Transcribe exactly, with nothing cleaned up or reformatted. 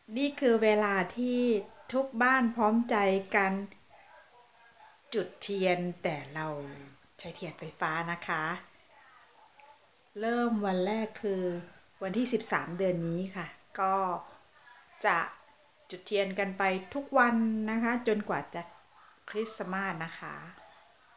นี่คือเวลาที่ทุกบ้านพร้อมใจกันจุดเทียนแต่เราใช้เทียนไฟฟ้านะคะ เริ่มวันแรกคือวันที่สิบสามเดือนนี้ค่ะก็จะจุดเทียนกันไปทุกวันนะคะจนกว่าจะคริสต์มาสนะคะ